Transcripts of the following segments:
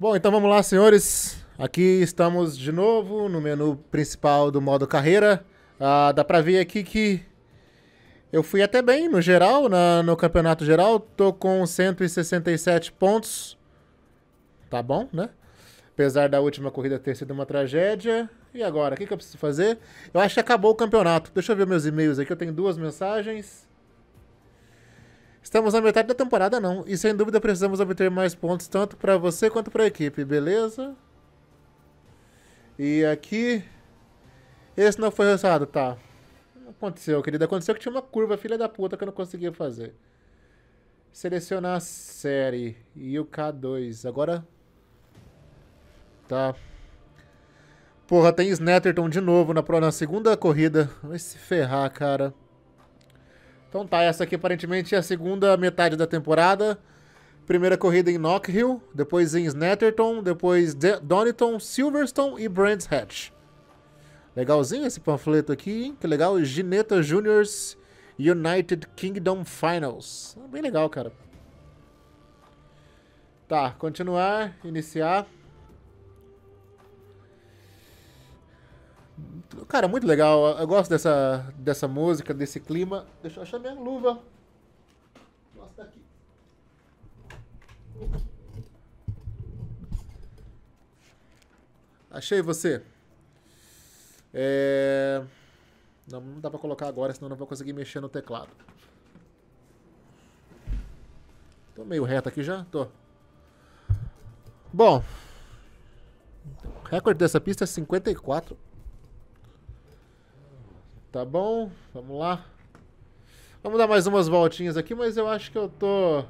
Bom, então vamos lá, senhores. Aqui estamos de novo no menu principal do modo carreira. Dá pra ver aqui que eu fui até bem no geral, no campeonato geral. Tô com 167 pontos. Tá bom, né? Apesar da última corrida ter sido uma tragédia. E agora, o que eu preciso fazer? Eu acho que acabou o campeonato. Deixa eu ver meus e-mails aqui. Eu tenho duas mensagens. Estamos na metade da temporada, não. E sem dúvida precisamos obter mais pontos, tanto para você quanto para a equipe, beleza? E aqui... Esse não foi o resultado, tá. Não aconteceu, querido. Aconteceu que tinha uma curva, filha da puta, que eu não conseguia fazer. Selecionar a série. E o K2. Agora... Tá. Porra, tem Snetterton de novo na segunda corrida. Vai se ferrar, cara. Então tá, essa aqui aparentemente é a segunda metade da temporada. Primeira corrida em Knockhill, depois em Snetterton, depois Donington, Silverstone e Brands Hatch. Legalzinho esse panfleto aqui, hein? Que legal. Gineta Juniors United Kingdom Finals. Bem legal, cara. Tá, continuar, iniciar. Cara, muito legal. Eu gosto dessa música, desse clima. Deixa eu achar minha luva. Nossa, tá aqui. Achei você. Não dá pra colocar agora, senão não vou conseguir mexer no teclado. Tô meio reto aqui já? Tô. Bom. O recorde dessa pista é 54. Tá bom, vamos lá. Vamos dar mais umas voltinhas aqui, mas eu acho que eu tô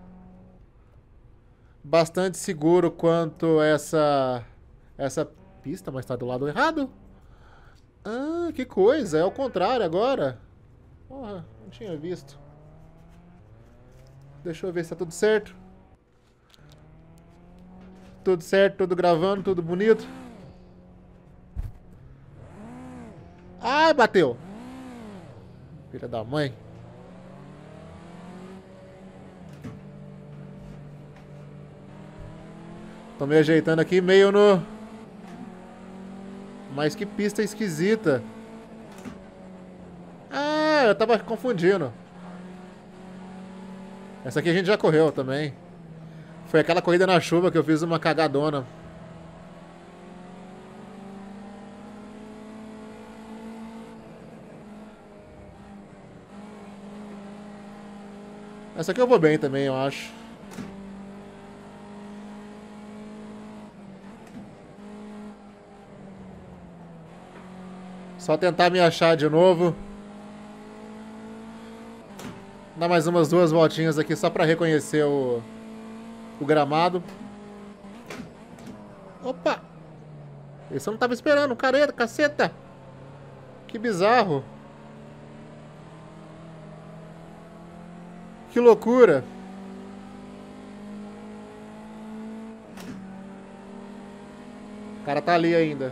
bastante seguro quanto essa pista, mas tá do lado errado. Ah, que coisa, é o contrário agora. Porra, não tinha visto. Deixa eu ver se tá tudo certo. Tudo certo, tudo gravando, tudo bonito. Ai, bateu. Filha da mãe. Tô me ajeitando aqui meio no... Mas que pista esquisita. Ah, eu tava confundindo. Essa aqui a gente já correu também. Foi aquela corrida na chuva que eu fiz uma cagadona. Essa aqui eu vou bem também, eu acho. Só tentar me achar de novo. Dar mais umas duas voltinhas aqui só pra reconhecer o gramado. Opa! Esse eu não tava esperando, careta, caceta! Que bizarro! Que loucura! O cara tá ali ainda.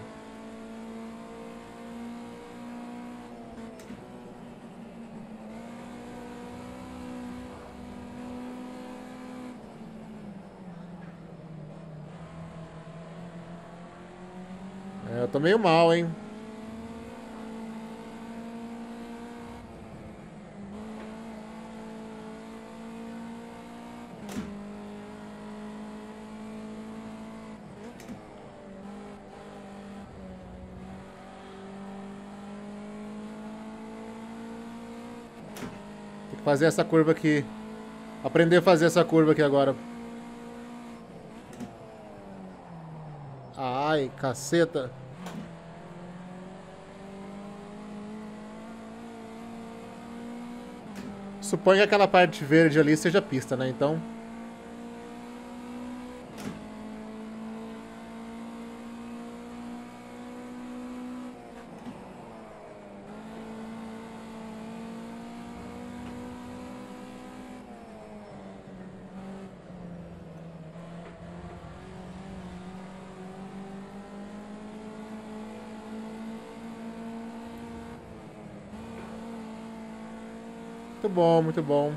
Eu tô meio mal, hein? Tem que fazer essa curva aqui. Aprender a fazer essa curva aqui agora. Ai, caceta. Suponho que aquela parte verde ali seja pista, né? Então... Muito bom, muito bom.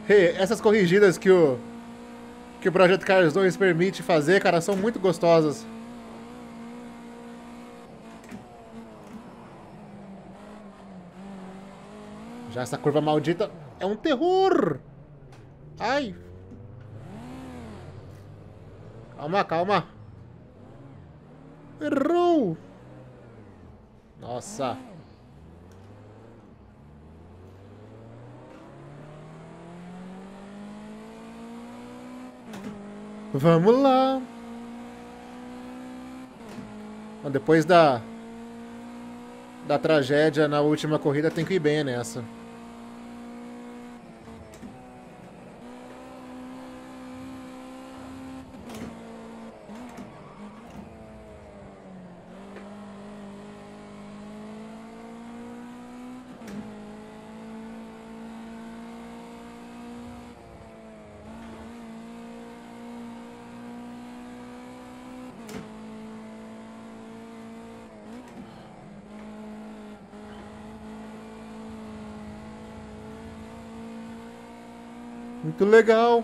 Essas corrigidas que o Projeto Cars 2 permite fazer, cara, são muito gostosas. Já essa curva maldita é um terror. Ai. Calma, calma. Errou. Nossa. Vamos lá. Depois da tragédia na última corrida, tem que ir bem nessa. Muito legal.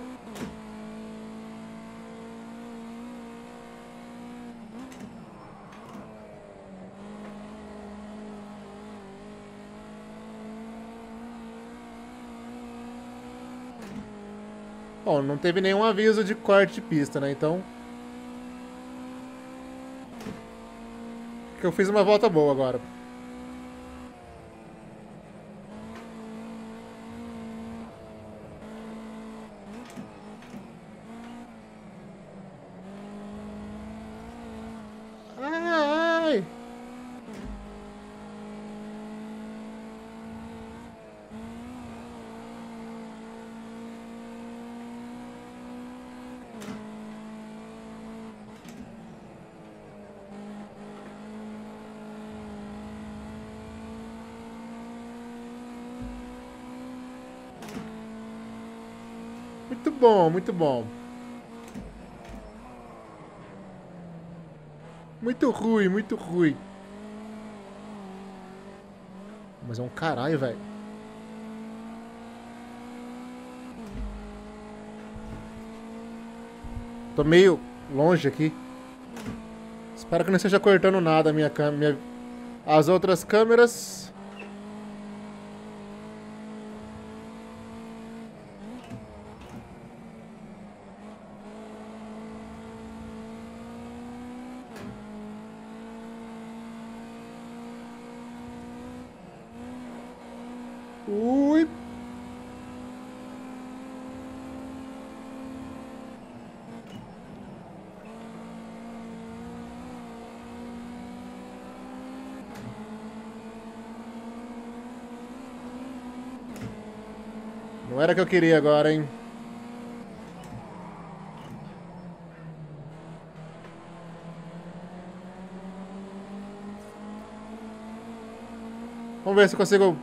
Bom, não teve nenhum aviso de corte de pista, né? Então... que eu fiz uma volta boa agora. Ai! Muito bom, muito bom. Muito ruim, muito ruim. Mas é um caralho, velho. Tô meio longe aqui. Espero que não esteja cortando nada a minha câmera. As outras câmeras. Ui. Não era o que eu queria agora, hein? Vamos ver se eu consigo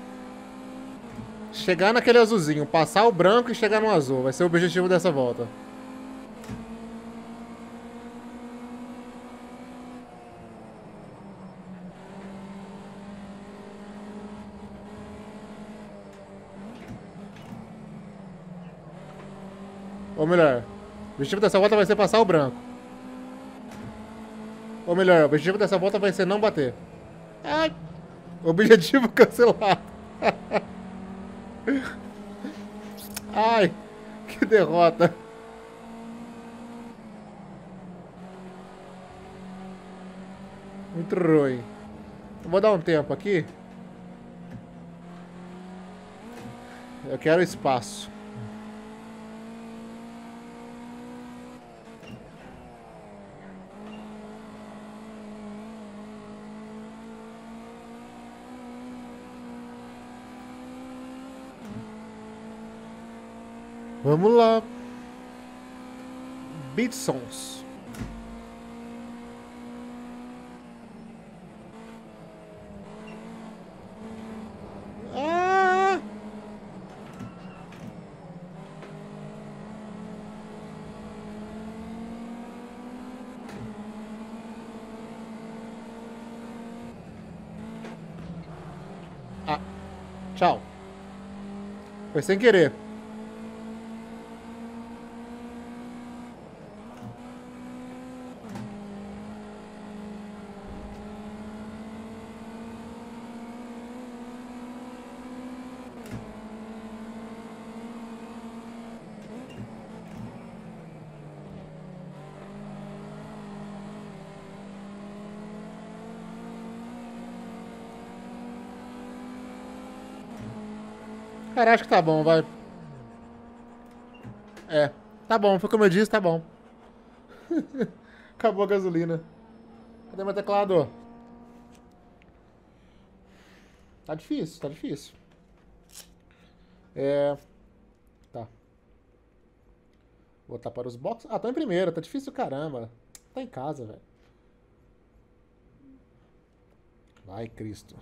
chegar naquele azulzinho, passar o branco e chegar no azul. Vai ser o objetivo dessa volta. Ou melhor, o objetivo dessa volta vai ser passar o branco. Ou melhor, o objetivo dessa volta vai ser não bater. Ai! Objetivo cancelado. Ai, que derrota. Muito ruim. Eu vou dar um tempo aqui. Eu quero espaço. Vamos lá. Beat Sons. Ah! Ah, tchau. Foi sem querer. Cara, acho que tá bom, vai. É, tá bom, foi como eu disse, tá bom. Acabou a gasolina. Cadê meu teclado? Tá difícil, tá difícil. É. Tá. Vou botar para os boxes. Ah, tô em primeira, tá difícil caramba. Tá em casa, velho. Vai, Cristo.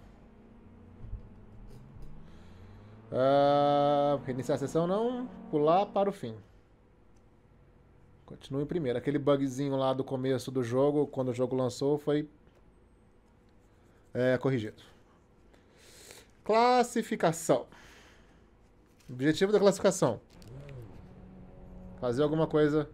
Reiniciar a sessão não. Pular para o fim. Continua em primeiro. Aquele bugzinho lá do começo do jogo, quando o jogo lançou, foi corrigido. Classificação. Objetivo da classificação. Fazer alguma coisa.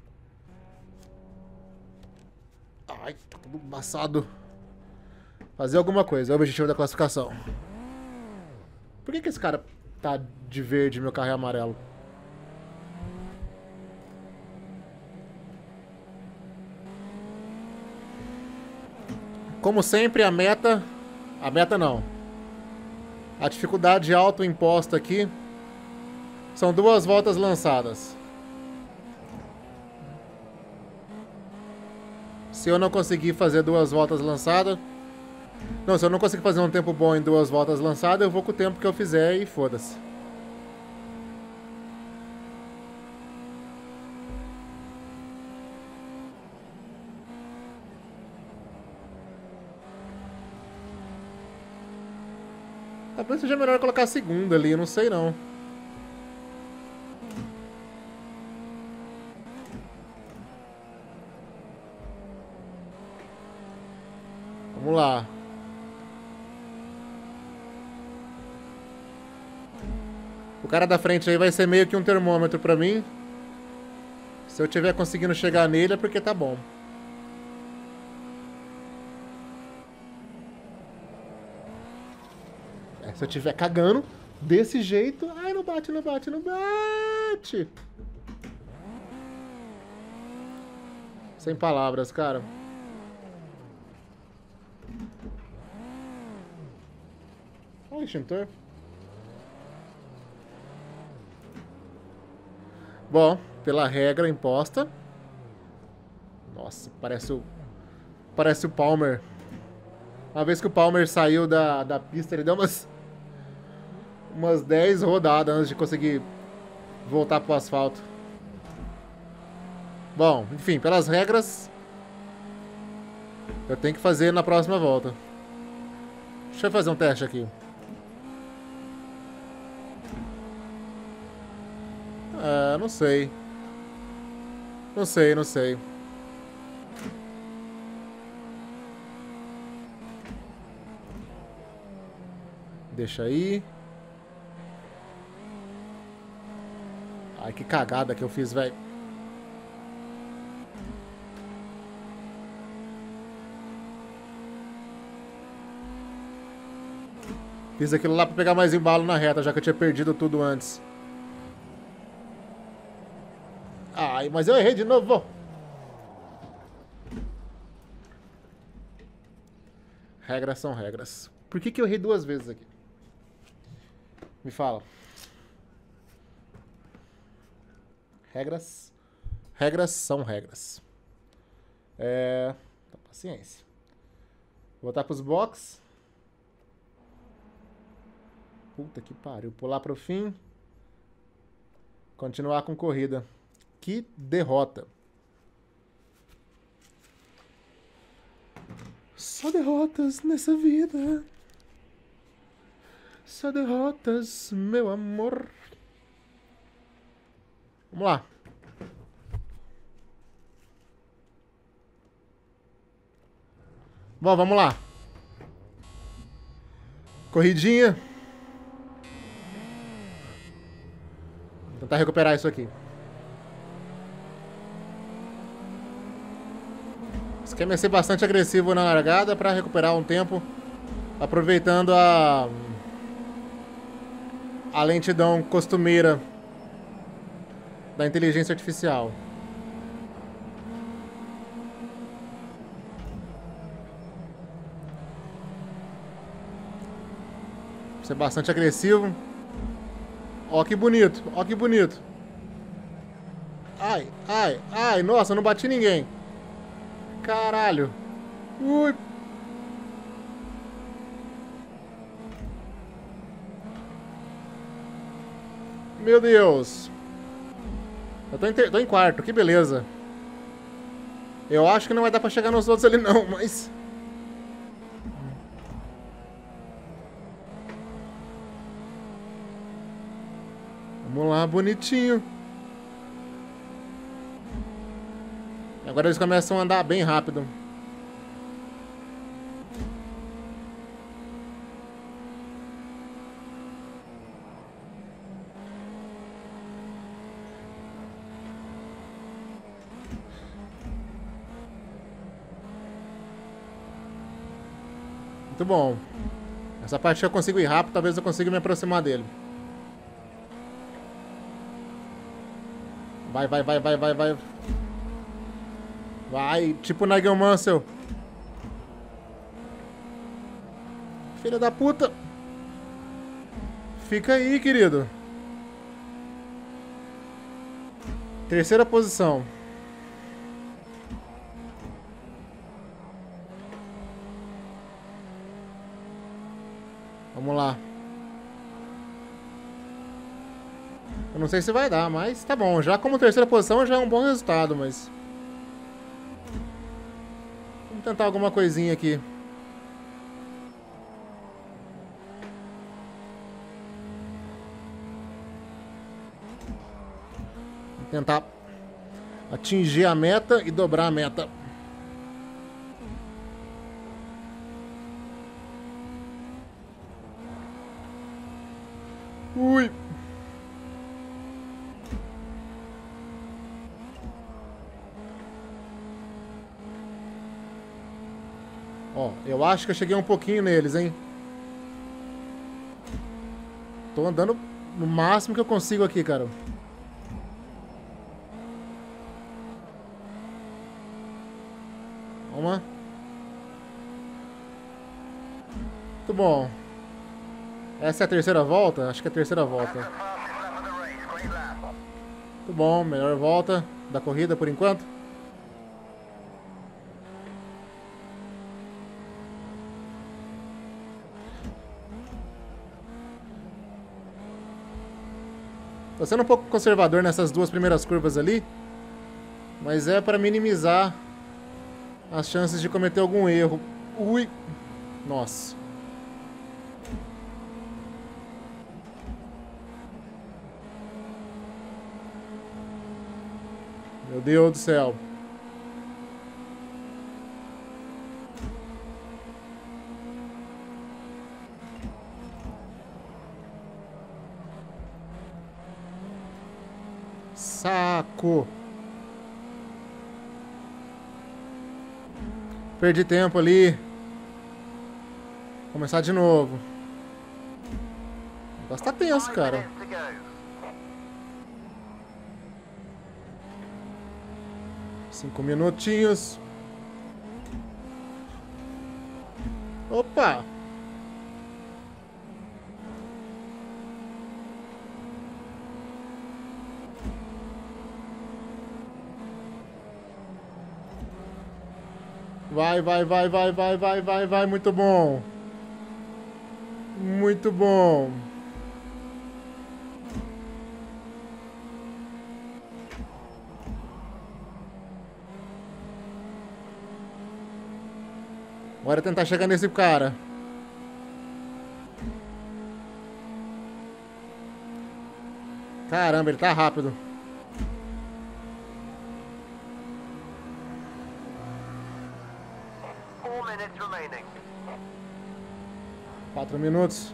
Ai, tá tudo embaçado. Fazer alguma coisa. É o objetivo da classificação. Por que esse cara tá de verde e meu carro é amarelo? Como sempre, a meta... A meta não. A dificuldade autoimposta aqui são 2 voltas lançadas. Se eu não conseguir fazer 2 voltas lançadas... Não, se eu não conseguir fazer um tempo bom em 2 voltas lançadas, eu vou com o tempo que eu fizer e foda-se. Talvez seja melhor colocar a segunda ali, eu não sei não. Vamos lá. O cara da frente aí vai ser meio que um termômetro pra mim. Se eu tiver conseguindo chegar nele é porque tá bom. Se eu tiver cagando desse jeito... Ai, não bate, não bate, não bate. Sem palavras, cara. Olha o extintor. Bom, pela regra imposta... Nossa, parece o Palmer. Uma vez que o Palmer saiu da pista, ele deu umas 10 rodadas antes de conseguir voltar pro asfalto. Bom, enfim, pelas regras, eu tenho que fazer na próxima volta. Deixa eu fazer um teste aqui. Não sei. Não sei, não sei. Deixa aí. Ai, que cagada que eu fiz, velho. Fiz aquilo lá pra pegar mais embalo na reta, já que eu tinha perdido tudo antes. Ai, mas eu errei de novo. Regras são regras. Por que eu errei 2 vezes aqui? Me fala. Regras. Regras são regras. Paciência. Vou voltar pros box. Puta que pariu. Pular pro fim. Continuar com corrida. Que derrota. Só derrotas nessa vida. Só derrotas, meu amor. Vamos lá. Bom, vamos lá. Corridinha. Vou tentar recuperar isso aqui. O esquema é ser bastante agressivo na largada para recuperar um tempo, aproveitando a lentidão costumeira da inteligência artificial. Ser bastante agressivo. Ó que bonito, ó que bonito. Ai, ai, ai, nossa, eu não bati ninguém. Caralho. Ui. Meu Deus. Eu tô em quarto, que beleza. Eu acho que não vai dar pra chegar nos outros ali não, mas... Vamos lá, bonitinho. Agora eles começam a andar bem rápido. Muito bom. Essa parte eu consigo ir rápido, talvez eu consiga me aproximar dele. Vai, vai, vai, vai, vai, vai. Vai, tipo Nigel Mansell. Filha da puta. Fica aí, querido. Terceira posição. Vamos lá. Eu não sei se vai dar, mas tá bom. Já como terceira posição já é um bom resultado, mas... Vamos tentar alguma coisinha aqui. Vou tentar atingir a meta e dobrar a meta. Ui. Ó, eu acho que eu cheguei um pouquinho neles, hein? Tô andando no máximo que eu consigo aqui, cara. Vamos. Muito bom. Essa é a terceira volta? Acho que é a terceira volta. Muito bom, melhor volta da corrida por enquanto. Tô sendo um pouco conservador nessas duas primeiras curvas ali, mas é para minimizar as chances de cometer algum erro. Ui! Nossa. Meu Deus do céu. Saco. Perdi tempo ali. Começar de novo. O negócio tá tenso, cara. Cinco minutinhos. Opa! Vai, vai, vai, vai, vai, vai, vai, vai. Muito bom. Muito bom. Bora tentar chegar nesse cara. Caramba, ele tá rápido. Quatro minutos.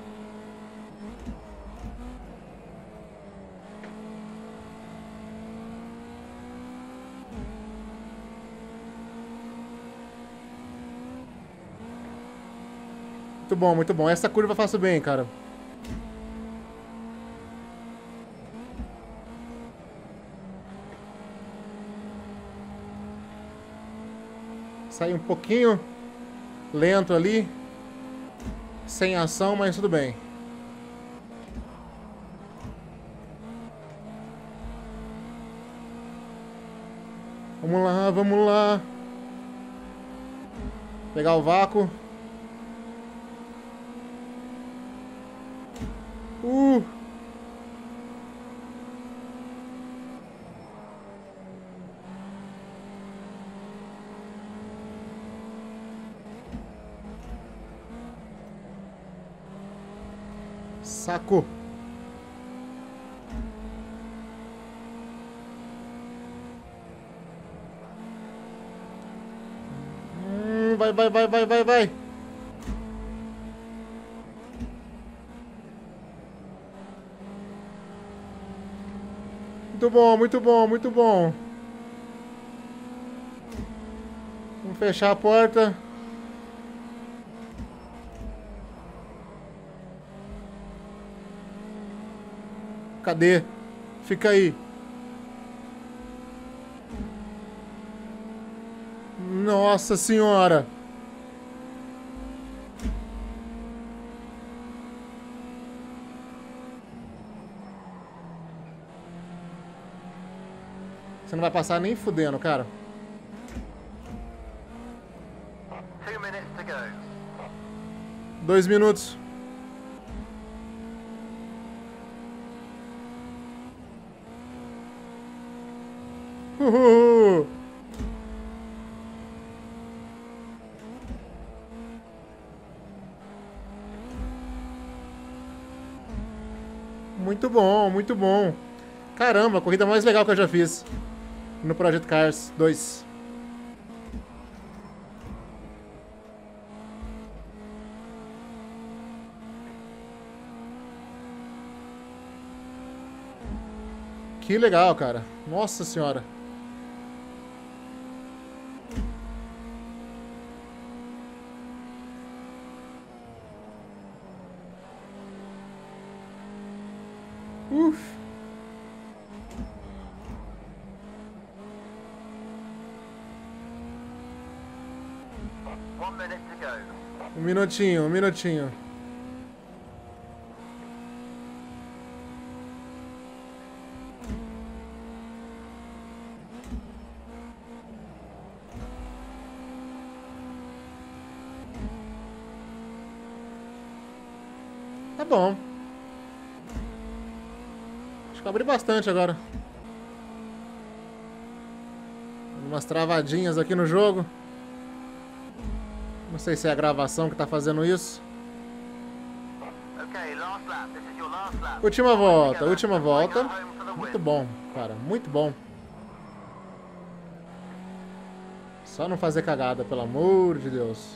Muito bom, muito bom. Essa curva eu faço bem, cara. Sai um pouquinho lento ali. Sem ação, mas tudo bem. Vamos lá, vamos lá. Pegar o vácuo. Saco. Vai, vai, vai, vai, vai, vai. Muito bom, muito bom, muito bom. Vamos fechar a porta. Cadê? Fica aí. Nossa senhora. Você não vai passar nem fudendo, cara. 2 minutos. Uhul. Muito bom, muito bom. Caramba, a corrida mais legal que eu já fiz no Project Cars 2. Que legal, cara. Nossa senhora. Uf. Um minutinho, um minutinho. Tá bom. Acho que eu abri bastante agora. Umas travadinhas aqui no jogo. Não sei se é a gravação que tá fazendo isso. Última volta, última volta. Muito bom, cara, muito bom. Só não fazer cagada, pelo amor de Deus.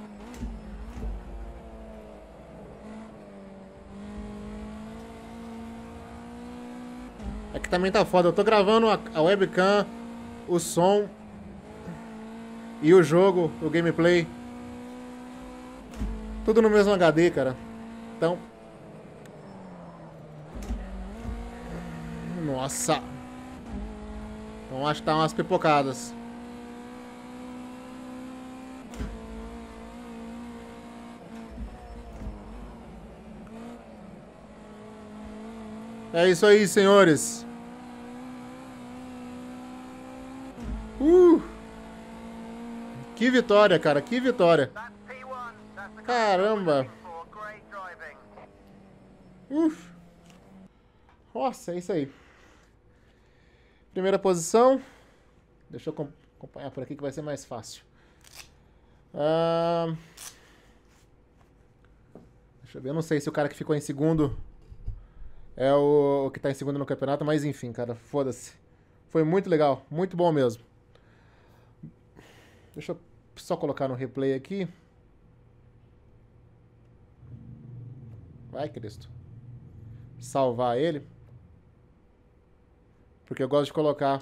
Aqui também tá foda. Eu tô gravando a webcam, o som e o jogo, o gameplay. Tudo no mesmo HD, cara. Então... Nossa. Então acho que tá umas pipocadas. É isso aí, senhores. Que vitória, cara. Que vitória. Caramba. Nossa, é isso aí. Primeira posição. Deixa eu acompanhar por aqui que vai ser mais fácil. Deixa eu ver. Eu não sei se o cara que ficou em segundo é o que tá em segundo no campeonato, mas enfim, cara. Foda-se. Foi muito legal. Muito bom mesmo. Deixa eu só colocar no replay aqui. Vai, Cristo. Salvar ele. Porque eu gosto de colocar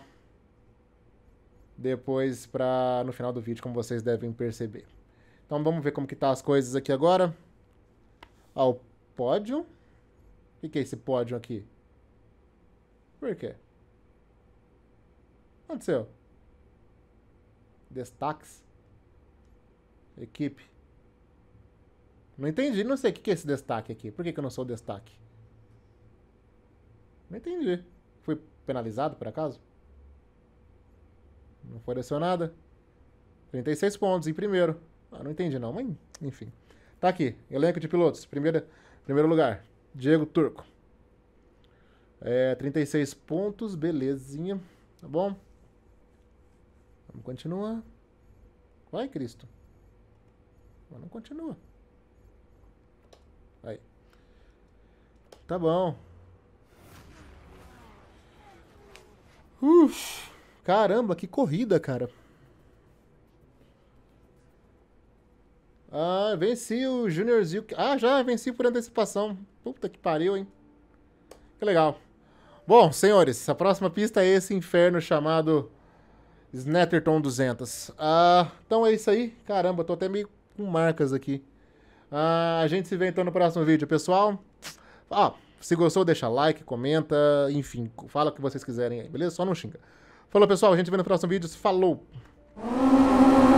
depois no final do vídeo, como vocês devem perceber. Então vamos ver como que tá as coisas aqui agora. O pódio. O que é esse pódio aqui? Por quê? O que aconteceu? Destaques. Equipe. Não entendi, não sei o que é esse destaque aqui. Por que eu não sou destaque? Não entendi. Fui penalizado, por acaso? Não apareceu nada. 36 pontos em primeiro. Ah, não entendi não, mas enfim. Tá aqui, elenco de pilotos. Primeiro lugar, Diego Turco. 36 pontos, belezinha. Tá bom? Vamos continuar. Vai, Cristo. Mas não continua. Aí. Tá bom. Caramba, que corrida, cara. Ah, venci o Junior Zil. Ah, já venci por antecipação. Puta que pariu, hein? Que legal. Bom, senhores, a próxima pista é esse inferno chamado Snetterton 200. Então é isso aí. Caramba, tô até meio com marcas aqui. A gente se vê então no próximo vídeo, pessoal. Se gostou, deixa like, comenta, enfim, fala o que vocês quiserem aí, beleza? Só não xinga. Falou, pessoal, a gente se vê no próximo vídeo. Falou!